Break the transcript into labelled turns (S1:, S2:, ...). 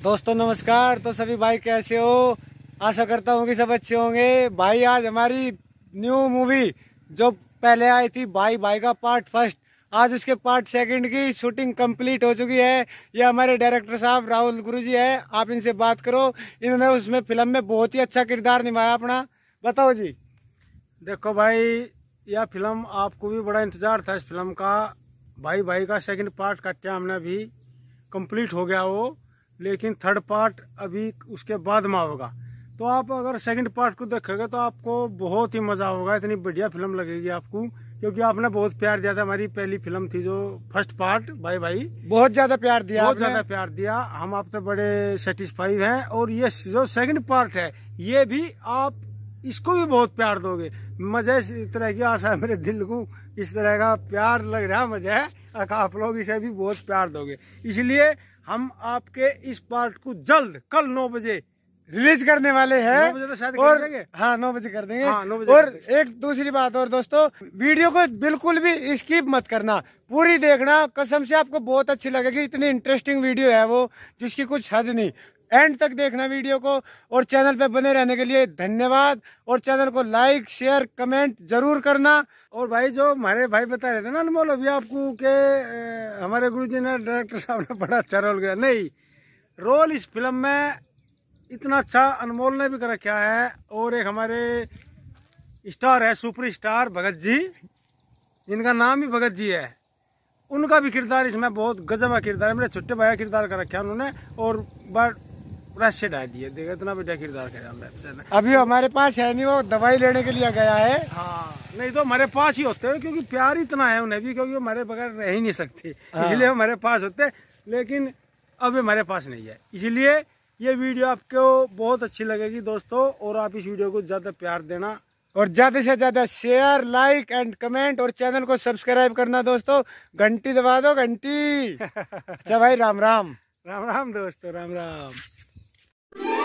S1: दोस्तों नमस्कार। तो सभी भाई कैसे हो? आशा करता हूँ कि सब अच्छे होंगे। भाई आज हमारी न्यू मूवी जो पहले आई थी भाई भाई का पार्ट फर्स्ट, आज उसके पार्ट सेकंड की शूटिंग कंप्लीट हो चुकी है। ये हमारे डायरेक्टर साहब राहुल गुरुजी है, आप इनसे बात करो। इन्होंने उसमें फिल्म में बहुत ही अच्छा किरदार निभाया अपना। बताओ जी।
S2: देखो भाई, यह फिल्म आपको भी बड़ा इंतजार था इस फिल्म का। भाई भाई का सेकंड पार्ट का क्या हमने अभी कंप्लीट हो गया वो, लेकिन थर्ड पार्ट अभी उसके बाद में होगा। तो आप अगर सेकंड पार्ट को देखोगे तो आपको बहुत ही मजा होगा, इतनी बढ़िया फिल्म लगेगी आपको, क्योंकि आपने बहुत प्यार दिया था। हमारी पहली फिल्म थी जो फर्स्ट पार्ट भाई भाई,
S1: बहुत ज्यादा प्यार दिया,
S2: बहुत ज्यादा प्यार दिया। हम आपसे बड़े सेटिस्फाइड हैं। और ये जो सेकंड पार्ट है ये भी आप इसको भी बहुत प्यार दोगे। मुझे इस तरह की आशा है, मेरे दिल को इस तरह का प्यार लग रहा है मुझे, आप लोग इसे भी बहुत प्यार दोगे। इसलिए हम आपके इस पार्ट को जल्द कल 9 बजे
S1: रिलीज करने वाले हैं।
S2: 9 बजे तो शायद
S1: और
S2: कर देंगे।
S1: हाँ 9 बजे कर देंगे।
S2: हाँ, 9 बजे
S1: और
S2: कर देंगे।
S1: एक दूसरी बात और दोस्तों, वीडियो को बिल्कुल भी स्किप मत करना, पूरी देखना। कसम से आपको बहुत अच्छी लगेगी, इतनी इंटरेस्टिंग वीडियो है वो जिसकी कुछ हद नहीं। एंड तक देखना वीडियो को। और चैनल पे बने रहने के लिए धन्यवाद। और चैनल को लाइक शेयर कमेंट जरूर करना।
S2: और भाई जो हमारे भाई बता रहे थे ना अनमोल अभी आपको के हमारे गुरुजी ने, डायरेक्टर साहब ने बड़ा अच्छा रोल किया। नहीं, रोल इस फिल्म में इतना अच्छा अनमोल ने भी कर रखा है। और एक हमारे स्टार है, सुपर स्टार भगत जी, जिनका नाम ही भगत जी है, उनका भी किरदार इसमें बहुत गजब का किरदार है। मेरे छोटे भाई का किरदार कर रखा है उन्होंने, और रस्से डाल दिए। देखा इतना बढ़िया किरदार किया।
S1: अभी हमारे पास है नहीं, वो दवाई लेने के लिए गया है।
S2: हाँ, नहीं तो हमारे पास ही होते हैं, क्योंकि प्यार इतना है उन्हें भी, क्योंकि हमारे बगैर रह ही नहीं सकते।
S1: हाँ।
S2: इसलिए हमारे पास होते, लेकिन अब हमारे पास नहीं है। इसलिए ये वीडियो आपको बहुत अच्छी लगेगी दोस्तों। और आप इस वीडियो को ज्यादा प्यार देना,
S1: और ज्यादा से ज्यादा शेयर लाइक एंड कमेंट, और चैनल को सब्सक्राइब करना दोस्तों। घंटी दबा दो, घंटी। अच्छा भाई, राम राम।
S2: राम राम दोस्तों, राम राम।